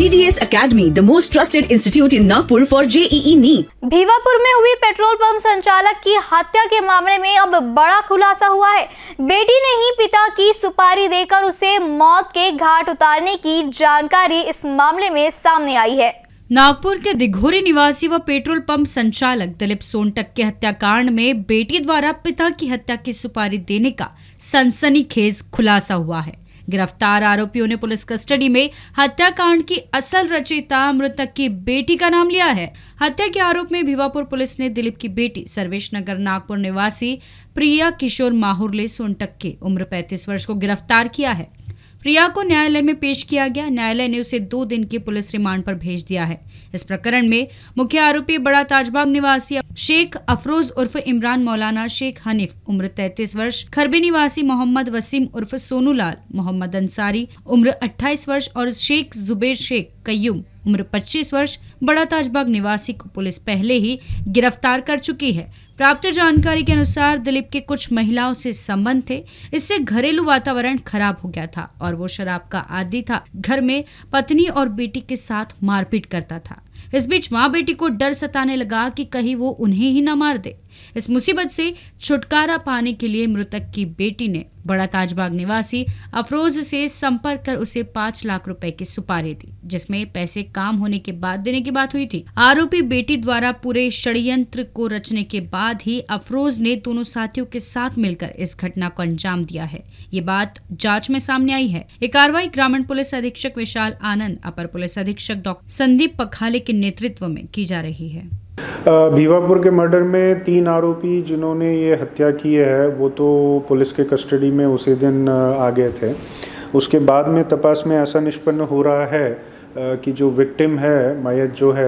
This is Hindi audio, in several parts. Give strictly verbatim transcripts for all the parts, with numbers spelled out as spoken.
G D S Academy, the most trusted institute in Nagpur for J E E NEET. Bhiwapur में हुई पेट्रोल पंप संचालक की हत्या के मामले में अब बड़ा खुलासा हुआ है। बेटी ने ही पिता की सुपारी देकर उसे मौत के घाट उतारने की जानकारी इस मामले में सामने आई है। नागपुर के दिघोरी निवासी व पेट्रोल पंप संचालक दिलीप सोनटक के हत्याकांड में बेटी द्वारा पिता की हत्या की सुपारी देने का सनसनीखेज खुलासा हुआ है। गिरफ्तार आरोपियों ने पुलिस कस्टडी में हत्याकांड की असल रचयिता मृतक की बेटी का नाम लिया है। हत्या के आरोप में भीवापुर पुलिस ने दिलीप की बेटी सर्वेश नगर नागपुर निवासी प्रिया किशोर माहुरले सोनटक की उम्र पैंतीस वर्ष को गिरफ्तार किया है। प्रिया को न्यायालय में पेश किया गया। न्यायालय ने उसे दो दिन की पुलिस रिमांड पर भेज दिया है। इस प्रकरण में मुख्य आरोपी बड़ा ताजबाग निवासी शेख अफरोज उर्फ इमरान मौलाना शेख हनीफ उम्र तैंतीस वर्ष, खरबी निवासी मोहम्मद वसीम उर्फ सोनू लाल, मोहम्मद अंसारी उम्र अट्ठाईस वर्ष और शेख जुबेर शेख कयूम उम्र पच्चीस वर्ष बड़ा ताजबाग निवासी को पुलिस पहले ही गिरफ्तार कर चुकी है। प्राप्त जानकारी के अनुसार दिलीप के कुछ महिलाओं से संबंध थे। इससे घरेलू वातावरण खराब हो गया था और वो शराब का आदी था। घर में पत्नी और बेटी के साथ मारपीट करता था। इस बीच माँ बेटी को डर सताने लगा कि कहीं वो उन्हें ही न मार दे। इस मुसीबत से छुटकारा पाने के लिए मृतक की बेटी ने बड़ा ताजबाग निवासी अफरोज से संपर्क कर उसे पाँच लाख रुपए की सुपारी दी, जिसमें पैसे काम होने के बाद देने की बात हुई थी। आरोपी बेटी द्वारा पूरे षड्यंत्र को रचने के बाद ही अफरोज ने दोनों साथियों के साथ मिलकर इस घटना को अंजाम दिया है। ये बात जांच में सामने आई है। ये कार्रवाई ग्रामीण पुलिस अधीक्षक विशाल आनंद, अपर पुलिस अधीक्षक डॉक्टर संदीप पखाले के नेतृत्व में की जा रही है। भीवापुर के मर्डर में तीन आरोपी जिन्होंने ये हत्या की है वो तो पुलिस के कस्टडी में उसी दिन आ गए थे। उसके बाद में तपास में ऐसा निष्पन्न हो रहा है कि जो विक्टिम है, मयत जो है,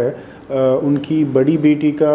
उनकी बड़ी बेटी का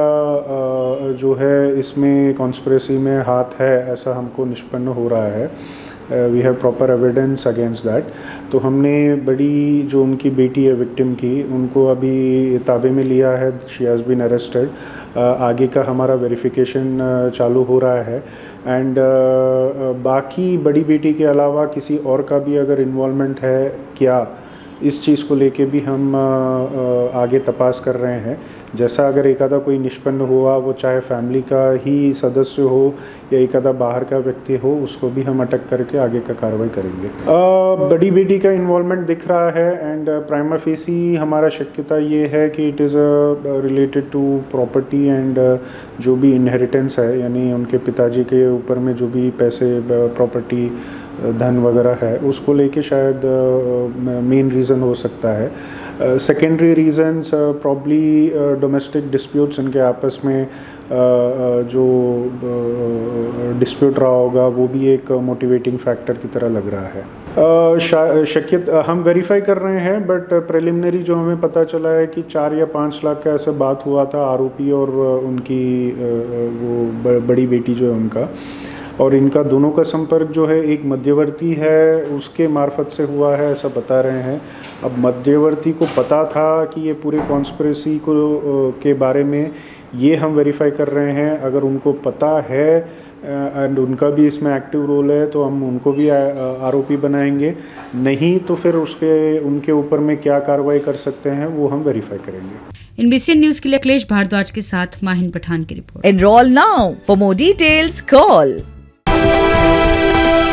जो है इसमें कॉन्स्पिरेसी में हाथ है, ऐसा हमको निष्पन्न हो रहा है। We have proper evidence against that. तो हमने बड़ी जो उनकी बेटी है विक्टिम की, उनको अभी ताबे में लिया है। She has been arrested. आगे का हमारा वेरिफिकेशन चालू हो रहा है। एंड uh, बाकी बड़ी बेटी के अलावा किसी और का भी अगर इन्वॉल्वमेंट है क्या, इस चीज़ को लेके भी हम uh, आगे तपास कर रहे हैं। जैसा अगर एक आधा कोई निष्पन्न हुआ, वो चाहे फैमिली का ही सदस्य हो या एक आधा बाहर का व्यक्ति हो, उसको भी हम अटक करके आगे का कार्रवाई करेंगे। uh, बड़ी बेटी का इन्वॉल्वमेंट दिख रहा है एंड प्राइमा फेसी हमारा शक्यता ये है कि it is related to property and जो भी इनहेरिटेंस है, यानी उनके पिताजी के ऊपर में जो भी पैसे, प्रॉपर्टी, धन वगैरह है, उसको लेके शायद मेन uh, रीज़न हो सकता है। Secondary reasons probably domestic disputes, इनके आपस में uh, uh, जो डिस्प्यूट uh, रहा होगा, वो भी एक मोटिवेटिंग फैक्टर की तरह लग रहा है। uh, शक्यत हम वेरीफाई कर रहे हैं, बट प्रिलिमिनरी जो हमें पता चला है कि चार या पाँच लाख का ऐसे बात हुआ था आरोपी और उनकी uh, वो बड़ी बेटी जो है उनका, और इनका दोनों का संपर्क जो है एक मध्यवर्ती है उसके मार्फत से हुआ है, ऐसा बता रहे हैं। अब मध्यवर्ती को पता था कि ये पूरे कॉन्स्पिरेसी को के बारे में, ये हम वेरीफाई कर रहे हैं। अगर उनको पता है एंड उनका भी इसमें एक्टिव रोल है तो हम उनको भी आरोपी बनाएंगे। नहीं तो फिर उसके उनके ऊपर में क्या कार्रवाई कर सकते हैं वो हम वेरीफाई करेंगे। एनबीसी न्यूज़ के लिए अखिलेश भारद्वाज के साथ माहिन पठान की रिपोर्ट। Enroll now. For more details, call